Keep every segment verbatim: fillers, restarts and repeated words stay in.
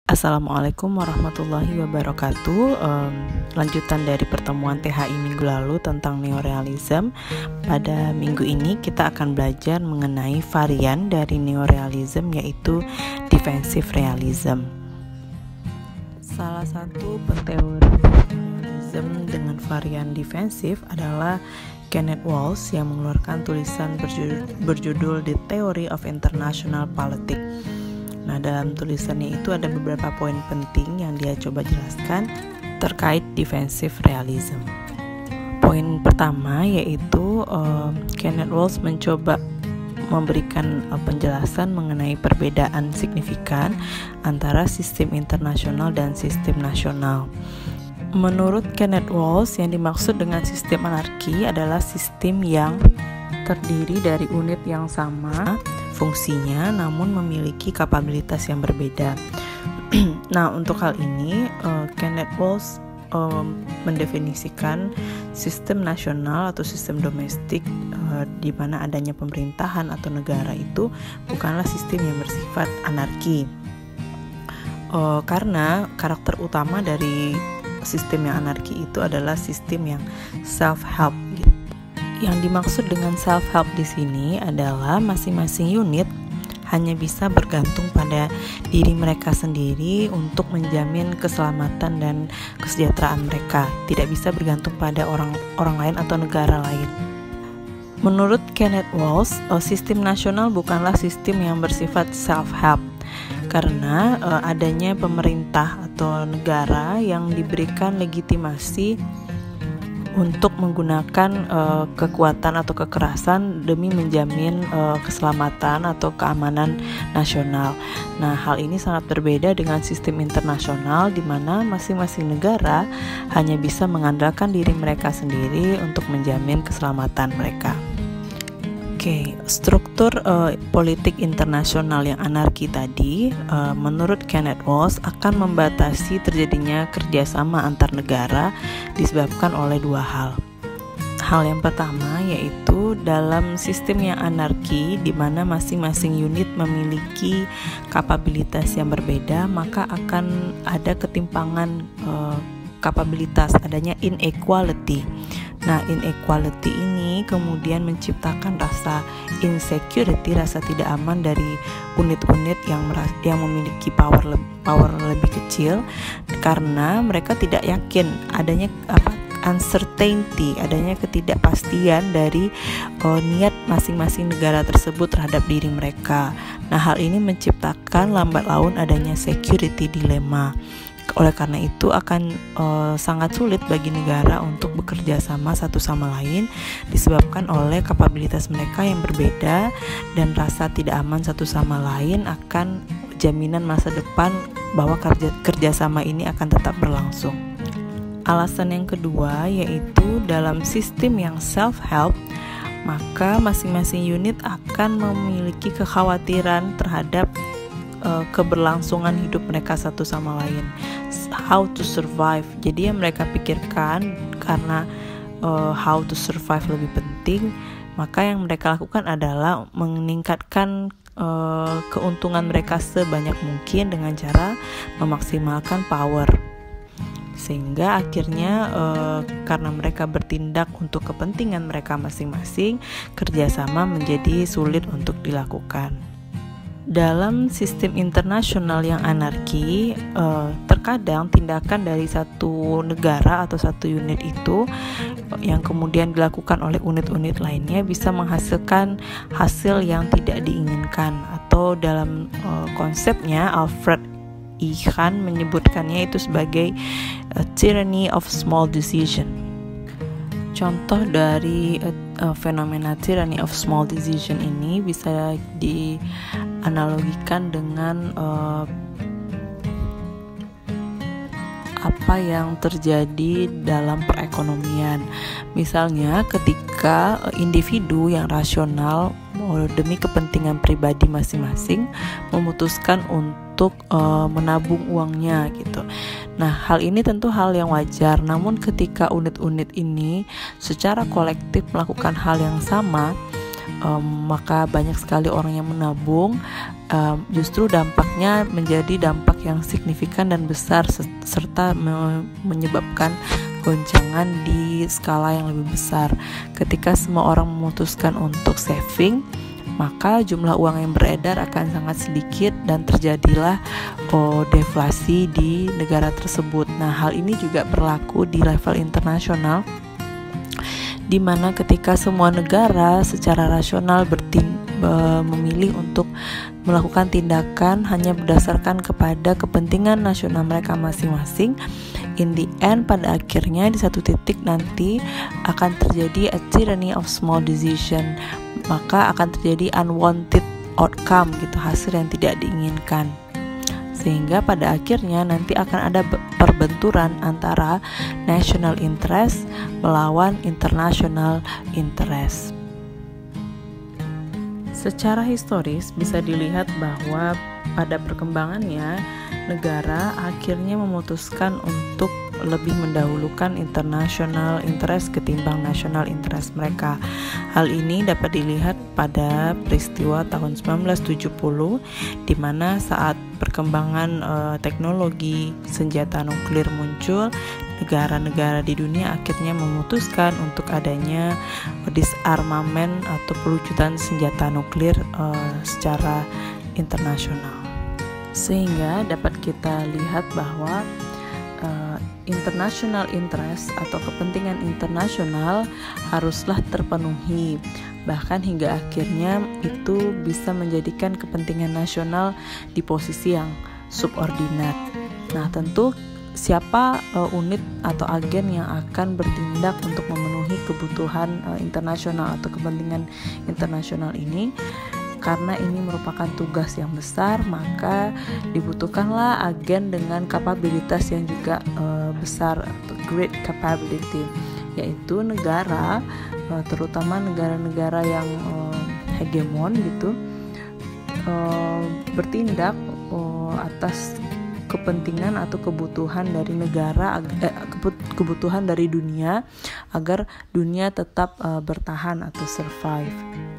Assalamualaikum warahmatullahi wabarakatuh. um, Lanjutan dari pertemuan T H I minggu lalu tentang neorealism. Pada minggu ini kita akan belajar mengenai varian dari neorealism, yaitu defensive realism. Salah satu peteori neorealism dengan varian defensif adalah Kenneth Walsh yang mengeluarkan tulisan berjudul, berjudul The Theory of International Politics. Nah, dalam tulisannya itu ada beberapa poin penting yang dia coba jelaskan terkait defensive realism. Poin pertama yaitu uh, Kenneth Walsh mencoba memberikan uh, penjelasan mengenai perbedaan signifikan antara sistem internasional dan sistem nasional. Menurut Kenneth Walsh, yang dimaksud dengan sistem anarki adalah sistem yang terdiri dari unit yang sama fungsinya namun memiliki kapabilitas yang berbeda. Nah, untuk hal ini uh, Kenneth Walsh uh, mendefinisikan sistem nasional atau sistem domestik uh, di mana adanya pemerintahan atau negara itu bukanlah sistem yang bersifat anarki, uh, karena karakter utama dari sistem yang anarki itu adalah sistem yang self-help gitu. Yang dimaksud dengan self-help di sini adalah masing-masing unit hanya bisa bergantung pada diri mereka sendiri untuk menjamin keselamatan dan kesejahteraan mereka, tidak bisa bergantung pada orang orang lain atau negara lain. Menurut Kenneth Walsh, sistem nasional bukanlah sistem yang bersifat self-help karena uh, adanya pemerintah atau negara yang diberikan legitimasi untuk menggunakan uh, kekuatan atau kekerasan demi menjamin uh, keselamatan atau keamanan nasional. Nah, hal ini sangat berbeda dengan sistem internasional di mana masing-masing negara hanya bisa mengandalkan diri mereka sendiri untuk menjamin keselamatan mereka. Oke, okay, struktur uh, politik internasional yang anarki tadi, uh, menurut Kenneth Walsh akan membatasi terjadinya kerjasama antar negara disebabkan oleh dua hal. Hal yang pertama yaitu dalam sistem yang anarki di mana masing-masing unit memiliki kapabilitas yang berbeda, maka akan ada ketimpangan uh, kapabilitas, adanya inequality. Nah, inequality ini kemudian menciptakan rasa insecurity, rasa tidak aman dari unit-unit yang meras- yang memiliki power le- power lebih kecil karena mereka tidak yakin adanya apa uncertainty, adanya ketidakpastian dari oh, niat masing-masing negara tersebut terhadap diri mereka. Nah, hal ini menciptakan lambat laun adanya security dilemma. Oleh karena itu akan uh, sangat sulit bagi negara untuk bekerja sama satu sama lain disebabkan oleh kapabilitas mereka yang berbeda dan rasa tidak aman satu sama lain akan jaminan masa depan bahwa kerja kerjasama ini akan tetap berlangsung. Alasan yang kedua yaitu dalam sistem yang self-help, maka masing-masing unit akan memiliki kekhawatiran terhadap uh, keberlangsungan hidup mereka satu sama lain. How to survive. Jadi yang mereka pikirkan karena uh, how to survive lebih penting, maka yang mereka lakukan adalah meningkatkan uh, keuntungan mereka sebanyak mungkin dengan cara memaksimalkan power. Sehingga akhirnya uh, karena mereka bertindak untuk kepentingan mereka masing-masing, kerjasama menjadi sulit untuk dilakukan. Dalam sistem internasional yang anarki, eh, terkadang tindakan dari satu negara atau satu unit itu yang kemudian dilakukan oleh unit-unit lainnya bisa menghasilkan hasil yang tidak diinginkan, atau dalam eh, konsepnya Alfred E. Kahn menyebutkannya itu sebagai uh, tyranny of small decision. Contoh dari uh, fenomena tyranny of small decision ini bisa dianalogikan dengan uh, apa yang terjadi dalam perekonomian. Misalnya ketika uh, individu yang rasional uh, demi kepentingan pribadi masing-masing memutuskan untuk uh, menabung uangnya gitu. Nah, hal ini tentu hal yang wajar, namun ketika unit-unit ini secara kolektif melakukan hal yang sama, um, maka banyak sekali orang yang menabung, um, justru dampaknya menjadi dampak yang signifikan dan besar serta me- menyebabkan goncangan di skala yang lebih besar. Ketika semua orang memutuskan untuk saving, maka jumlah uang yang beredar akan sangat sedikit dan terjadilah oh, deflasi di negara tersebut. Nah, hal ini juga berlaku di level internasional, di mana ketika semua negara secara rasional bertin- memilih untuk melakukan tindakan hanya berdasarkan kepada kepentingan nasional mereka masing-masing, in the end, pada akhirnya di satu titik nanti akan terjadi a tyranny of small decision, maka akan terjadi unwanted outcome gitu, hasil yang tidak diinginkan, sehingga pada akhirnya nanti akan ada perbenturan antara national interest melawan international interest. Secara historis bisa dilihat bahwa pada perkembangannya negara akhirnya memutuskan untuk lebih mendahulukan international interest ketimbang national interest mereka. Hal ini dapat dilihat pada peristiwa tahun sembilan belas tujuh puluh, di mana saat perkembangan uh, teknologi senjata nuklir muncul, negara-negara di dunia akhirnya memutuskan untuk adanya disarmament atau pelucutan senjata nuklir uh, secara internasional. Sehingga dapat kita lihat bahwa uh, international interest atau kepentingan internasional haruslah terpenuhi, bahkan hingga akhirnya itu bisa menjadikan kepentingan nasional di posisi yang subordinat. Nah, tentu siapa uh, unit atau agen yang akan bertindak untuk memenuhi kebutuhan uh, internasional atau kepentingan internasional ini? Karena ini merupakan tugas yang besar, maka dibutuhkanlah agen dengan kapabilitas yang juga uh, besar atau great capability, yaitu negara, uh, terutama negara-negara yang uh, hegemon gitu, uh, bertindak uh, atas kepentingan atau kebutuhan dari negara, eh, kebutuhan dari dunia agar dunia tetap uh, bertahan atau survive.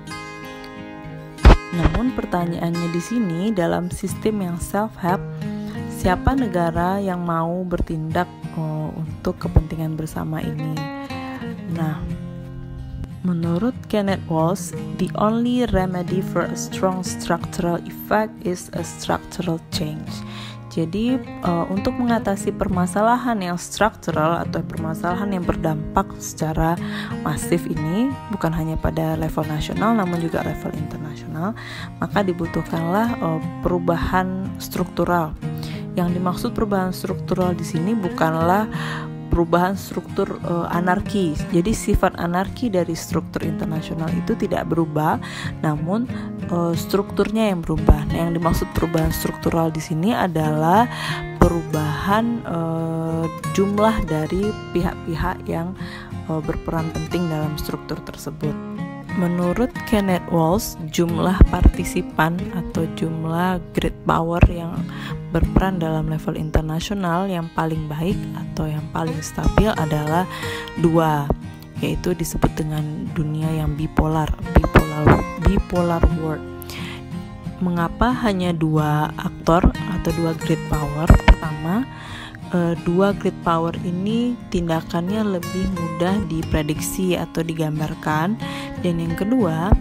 Namun pertanyaannya di sini, dalam sistem yang self-help, siapa negara yang mau bertindak uh, untuk kepentingan bersama ini? Nah, menurut Kenneth Walsh, the only remedy for a strong structural effect is a structural change. Jadi uh, untuk mengatasi permasalahan yang struktural atau permasalahan yang berdampak secara masif ini, bukan hanya pada level nasional namun juga level internasional, maka dibutuhkanlah uh, perubahan struktural. Yang dimaksud perubahan struktural di sini bukanlah perubahan struktur uh, anarki. Jadi sifat anarki dari struktur internasional itu tidak berubah, namun uh, strukturnya yang berubah. Nah, yang dimaksud perubahan struktural di sini adalah perubahan uh, jumlah dari pihak-pihak yang uh, berperan penting dalam struktur tersebut. Menurut Kenneth Walsh, jumlah partisipan atau jumlah great power yang berperan dalam level internasional yang paling baik atau yang paling stabil adalah dua, yaitu disebut dengan dunia yang bipolar, bipolar, bipolar world. Mengapa hanya dua aktor atau dua great power? Pertama, Uh, dua great power ini tindakannya lebih mudah diprediksi atau digambarkan, dan yang kedua,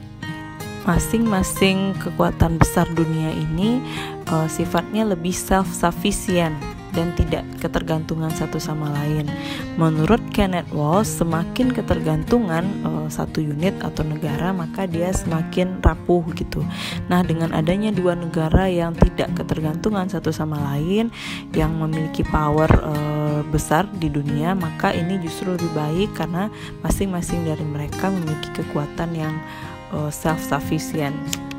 masing-masing kekuatan besar dunia ini uh, sifatnya lebih self-sufficient dan tidak ketergantungan satu sama lain. Menurut Kenneth Walsh, semakin ketergantungan uh, satu unit atau negara, maka dia semakin rapuh gitu. Nah, dengan adanya dua negara yang tidak ketergantungan satu sama lain, yang memiliki power uh, besar di dunia, maka ini justru lebih baik karena masing-masing dari mereka memiliki kekuatan yang uh, self-sufficient.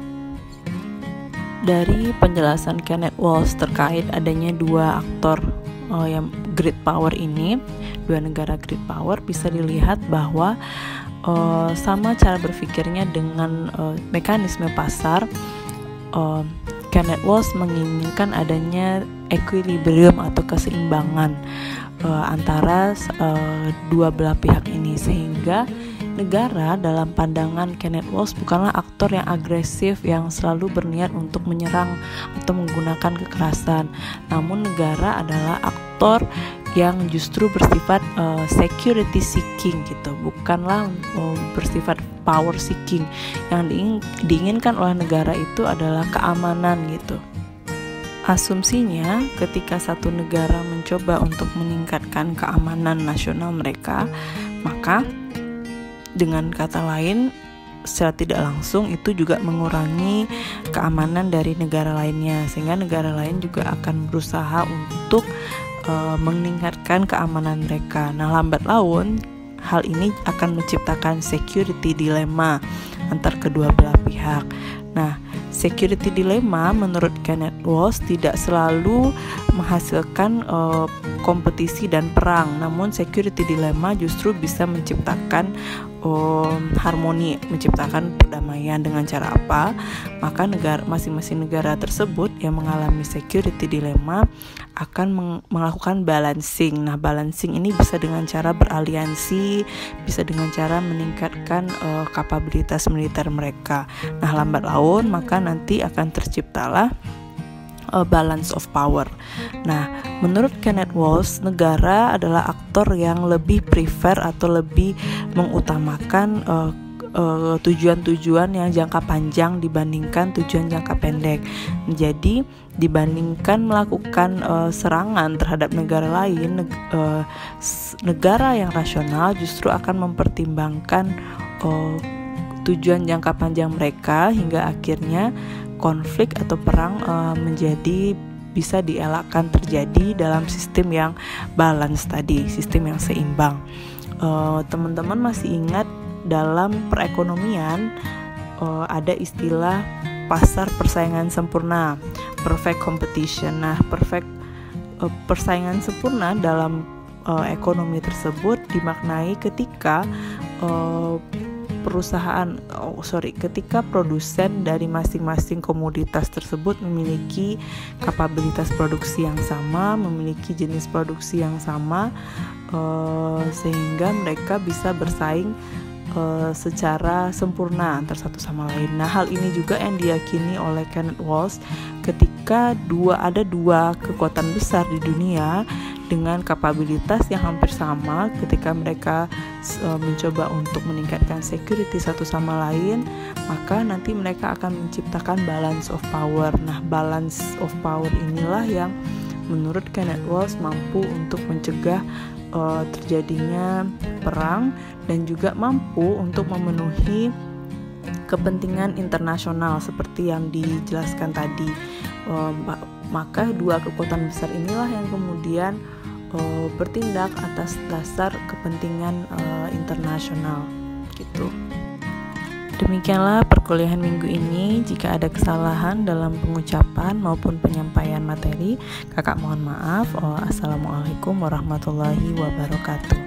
Dari penjelasan Kenneth Walsh terkait adanya dua aktor uh, yang great power ini, dua negara great power, bisa dilihat bahwa uh, sama cara berpikirnya dengan uh, mekanisme pasar. uh, Kenneth Walsh menginginkan adanya equilibrium atau keseimbangan uh, antara uh, dua belah pihak ini, sehingga negara dalam pandangan Kenneth Walsh bukanlah aktor yang agresif yang selalu berniat untuk menyerang atau menggunakan kekerasan. Namun negara adalah aktor yang justru bersifat uh, security seeking gitu, bukanlah uh, bersifat power seeking. Yang diing, diinginkan oleh negara itu adalah keamanan gitu. Asumsinya ketika satu negara mencoba untuk meningkatkan keamanan nasional mereka, maka dengan kata lain secara tidak langsung itu juga mengurangi keamanan dari negara lainnya, sehingga negara lain juga akan berusaha untuk uh, meningkatkan keamanan mereka. Nah, lambat laun hal ini akan menciptakan security dilemma antar kedua belah pihak. Nah, security dilemma menurut Kenneth Walsh tidak selalu menghasilkan uh, kompetisi dan perang, namun security dilemma justru bisa menciptakan um, harmoni, menciptakan perdamaian. Dengan cara apa? Maka negara masing-masing negara tersebut yang mengalami security dilemma akan meng- melakukan balancing. Nah, balancing ini bisa dengan cara beraliansi, bisa dengan cara meningkatkan uh, kapabilitas militer mereka. Nah, lambat laun maka nanti akan terciptalah uh, balance of power. Nah, menurut Kenneth Walsh, negara adalah aktor yang lebih prefer atau lebih mengutamakan uh, Uh, tujuan-tujuan yang jangka panjang dibandingkan tujuan jangka pendek. Jadi dibandingkan melakukan uh, serangan terhadap negara lain, neg- uh, negara yang rasional justru akan mempertimbangkan uh, tujuan jangka panjang mereka, hingga akhirnya konflik atau perang uh, menjadi bisa dielakkan terjadi dalam sistem yang balance tadi, sistem yang seimbang. Uh, teman-teman masih ingat dalam perekonomian uh, ada istilah pasar persaingan sempurna, perfect competition. Nah, perfect uh, persaingan sempurna dalam uh, ekonomi tersebut dimaknai ketika uh, perusahaan, oh sorry, ketika produsen dari masing-masing komoditas tersebut memiliki kapabilitas produksi yang sama, memiliki jenis produksi yang sama, uh, sehingga mereka bisa bersaing Uh, secara sempurna antar satu sama lain. Nah, hal ini juga yang diyakini oleh Kenneth Walsh ketika dua ada dua kekuatan besar di dunia dengan kapabilitas yang hampir sama, ketika mereka uh, mencoba untuk meningkatkan security satu sama lain, maka nanti mereka akan menciptakan balance of power. Nah, balance of power inilah yang menurut Kenneth Walsh mampu untuk mencegah uh, terjadinya perang dan juga mampu untuk memenuhi kepentingan internasional seperti yang dijelaskan tadi. Uh, maka dua kekuatan besar inilah yang kemudian uh, bertindak atas dasar kepentingan uh, internasional gitu. Demikianlah perkuliahan minggu ini. Jika ada kesalahan dalam pengucapan maupun penyampaian materi, kakak mohon maaf. Assalamualaikum warahmatullahi wabarakatuh.